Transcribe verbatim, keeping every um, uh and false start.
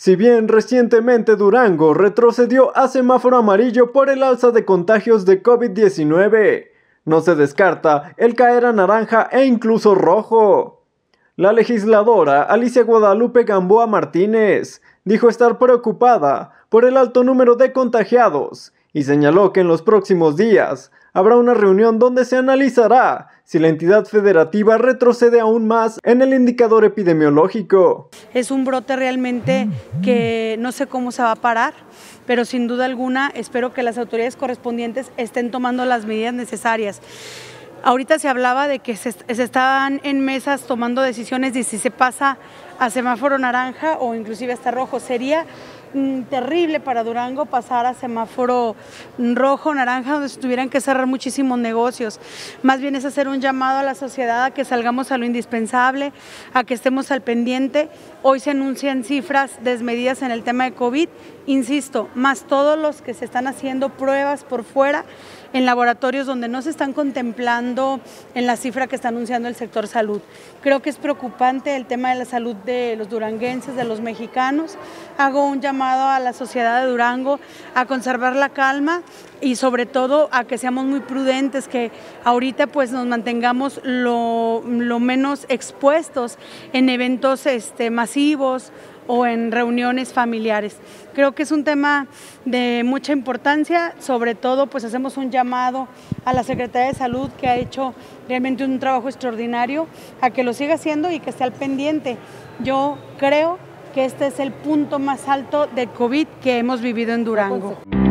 Si bien recientemente Durango retrocedió a semáforo amarillo por el alza de contagios de COVID diecinueve, no se descarta el caer a naranja e incluso rojo. La legisladora Alicia Guadalupe Gamboa Martínez dijo estar preocupada por el alto número de contagiados y señaló que en los próximos días habrá una reunión donde se analizará si la entidad federativa retrocede aún más en el indicador epidemiológico. Es un brote realmente que no sé cómo se va a parar, pero sin duda alguna espero que las autoridades correspondientes estén tomando las medidas necesarias. Ahorita se hablaba de que se, se estaban en mesas tomando decisiones de si se pasa a semáforo naranja o inclusive hasta rojo. Sería mm, terrible para Durango pasar a semáforo rojo, naranja, donde se tuvieran que cerrar muchísimos negocios. Más bien es hacer un llamado a la sociedad a que salgamos a lo indispensable, a que estemos al pendiente. Hoy se anuncian cifras desmedidas en el tema de COVID, insisto, más todos los que se están haciendo pruebas por fuera, en laboratorios donde no se están contemplando en la cifra que está anunciando el sector salud. Creo que es preocupante el tema de la salud de los duranguenses, de los mexicanos. Hago un llamado a la sociedad de Durango a conservar la calma y sobre todo a que seamos muy prudentes, que ahorita pues nos mantengamos lo, lo menos expuestos en eventos este, masivos o en reuniones familiares. Creo que es un tema de mucha importancia, sobre todo pues hacemos un llamado a la Secretaría de Salud, que ha hecho realmente un trabajo extraordinario, a que lo siga haciendo y que esté al pendiente. Yo creo que este es el punto más alto de COVID que hemos vivido en Durango.